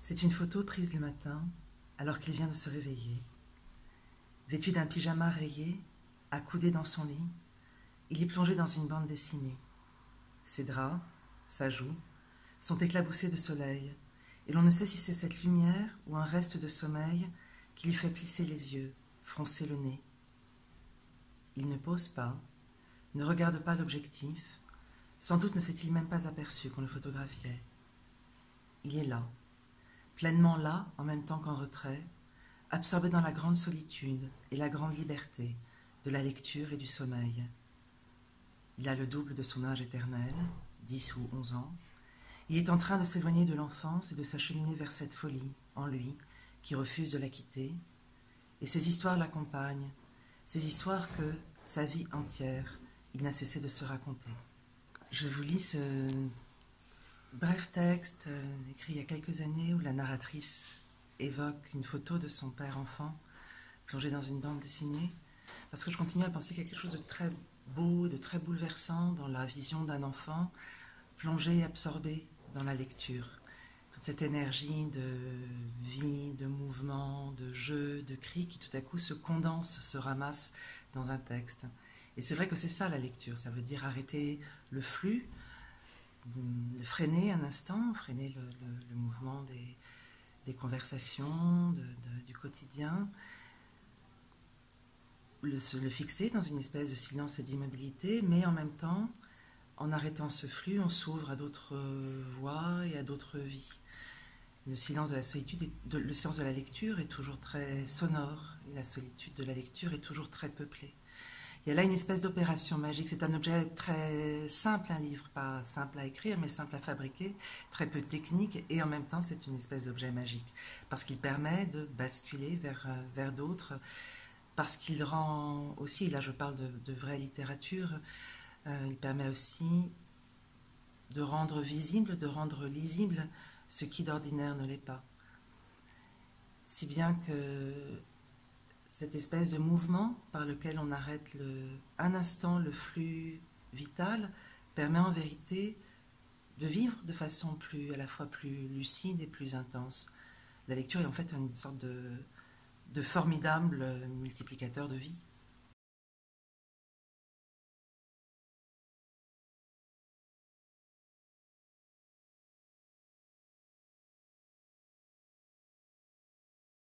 C'est une photo prise le matin, alors qu'il vient de se réveiller. Vêtu d'un pyjama rayé, accoudé dans son lit, il est plongé dans une bande dessinée. Ses draps, sa joue, sont éclaboussés de soleil, et l'on ne sait si c'est cette lumière ou un reste de sommeil qui lui fait plisser les yeux, froncer le nez. Il ne pose pas, ne regarde pas l'objectif, sans doute ne s'est-il même pas aperçu qu'on le photographiait. Il est là, pleinement là en même temps qu'en retrait, absorbé dans la grande solitude et la grande liberté de la lecture et du sommeil. Il a le double de son âge éternel, 10 ou 11 ans. Il est en train de s'éloigner de l'enfance et de s'acheminer vers cette folie, en lui, qui refuse de la quitter. Et ces histoires l'accompagnent, ces histoires que, sa vie entière, il n'a cessé de se raconter. Je vous lis ce bref texte écrit il y a quelques années où la narratrice évoque une photo de son père-enfant plongé dans une bande dessinée, parce que je continue à penser qu'il y a quelque chose de très beau, de très bouleversant dans la vision d'un enfant plongé et absorbé dans la lecture. Toute cette énergie de vie, de mouvement, de jeu, de cri qui tout à coup se condense, se ramasse dans un texte. Et c'est vrai que c'est ça la lecture, ça veut dire arrêter le flux, le freiner un instant, freiner le mouvement des conversations, du quotidien, le fixer dans une espèce de silence et d'immobilité, mais en même temps, en arrêtant ce flux, on s'ouvre à d'autres voies et à d'autres vies. Le silence de la solitude, le silence de la lecture est toujours très sonore, et la solitude de la lecture est toujours très peuplée. Il y a là une espèce d'opération magique. C'est un objet très simple, un livre, pas simple à écrire, mais simple à fabriquer, très peu technique, et en même temps, c'est une espèce d'objet magique, parce qu'il permet de basculer vers d'autres, parce qu'il rend aussi, là je parle de vraie littérature, il permet aussi de rendre visible, de rendre lisible ce qui d'ordinaire ne l'est pas. Si bien que cette espèce de mouvement par lequel on arrête un instant le flux vital permet en vérité de vivre de façon à la fois plus lucide et plus intense. La lecture est en fait une sorte de formidable multiplicateur de vie.